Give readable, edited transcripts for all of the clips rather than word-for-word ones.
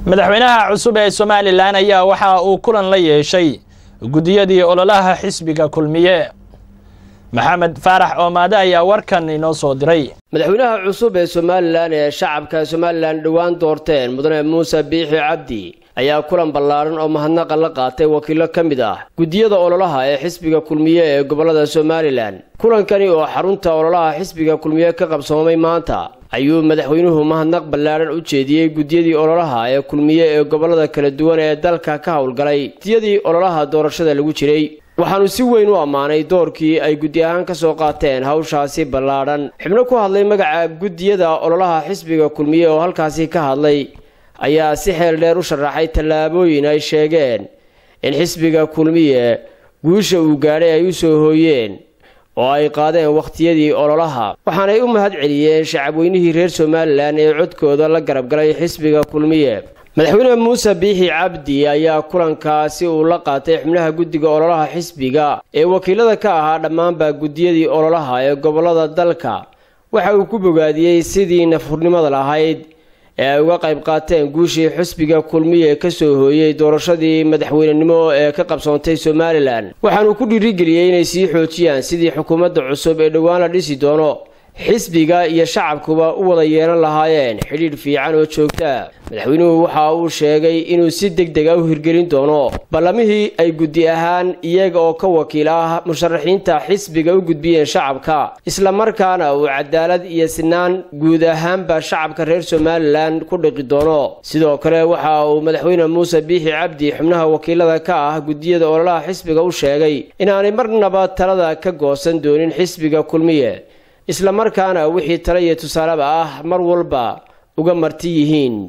madaxweynaha cusub ee Soomaaliland ayaa waxa uu kulan la yeeshay gudiyadii ololaha xisbiga kulmiye. Maxamed Faarax Oomade ayaa warkan inoo soo diray. madaxweynaha cusub ee Soomaaliland ee shacabka Soomaaliland dhawaan doorteen mudane Muuse Biixi Cabdi ayaa kulan ballaaran oo mahadnaq la qaatay wakiilo kamid ah gudiyada ololaha ee xisbiga kulmiye ee gobolada Soomaaliland. kulankani oo xarunta ololaha xisbiga kulmiye ka qabsoomay maanta ayuu madaxweynuhu mahadnaq ballaaran u jeediyay gudiyadii ololaha ee kulmiye ee gobolada kala duwan ee dalka ka hawlgalay gudiyadii ololaha doorashada lagu jiray. waxaanu si weyn u amaanay doorkii ay gudi ahaan ka soo qaateen hawshaasi ballaaran. xubno ku hadlay magaca gudiyada ololaha xisbiga kulmiye oo halkaasi ka hadlay ayaa si xeel dheer u sharaxay tallaabooyin ay sheegeen in xisbiga kulmiye guusha uu gaadhay ay u soo hooyeen oo ay qaadeen waqtiyadii ololaha. waxaanay u mahad celiyeen shacabweynihii reer Soomaaliland ee codkooda la garab galay xisbiga kulmiye. madaxweyne Muuse Biixi Cabdi ayaa kulankaasi uu la qaatay xubnaha guddiga ololaha xisbiga ee wakiilada ka ahaa dhammaanba gudiyadii ololaha ee gobolada dalka. waxa uu ku bogaadiyay sidii nafhurnimada lahayd ee ay uga qayb qaateen guushii xisbiga kulmiye ka soo hooyay doorashadii madaxweynenimo ee ka qabsoontay Soomaaliland. waxaanu ku dhiirigeliyay inay sii xoojiyaan sidii xukuumadda cusub ee dhawaan la dhisi doono xisbiga iyo shacabkuba u wada yeelan lahaayeen xiriir fiican oo joogta. madaxweynuhu waxa uu sheegay inuu si degdeg ah u hirgelin doono ballamihii ay gudi ahaan iyaga oo ka wakiil ah musharaxiinta xisbiga u gudbiyeen shacabka, isla markaana uu cadaalad iyo sinaan guud ahaanba shacabka reer Soomaaliland ku dhaqi doono. sidoo kale waxa uu madaxweyne Muuse Biixi Cabdi xubnaha wakiilada ka ah gudiyada ololaha xisbiga u sheegay inaanay marnaba talada ka goosan doonin xisbiga kulmiye, isla markaana wixii tala iyo tusaalaba ah mar walba uga marti yihiin.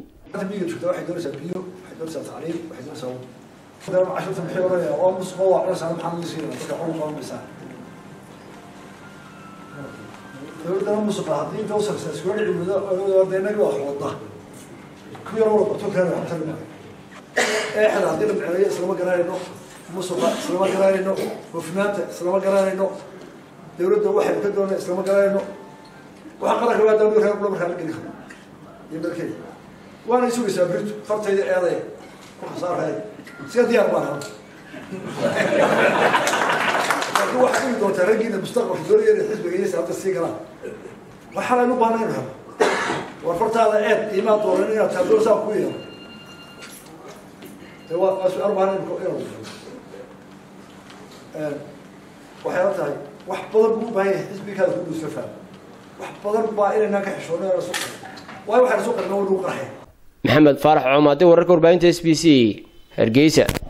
dawladda waxay ka doonaysaa isla magalayno waxa qaranka waa dawladda reer kulama kala geli karo yimidkay waana isugaysaa birtu fartayda eeday ku khasaaray si diyaar baan ahay waxa uu doontaa ragina mustaqbalka doonayay xisbiga iyo sababta si kala waxa la u baahnaa war fartaada eed iimaan dooran inaad taado saa ku yeelo waa su'aal baahan ku eero waxay tahay wax badan buu baahay xisbiga ku dhusafaa wax badan baa inaan ka xishoonaa suuq way waxa suuq qarnaa uu qarxay. Maxamed Faarax Oomade wararka warbaahinta SBC Hargeysa.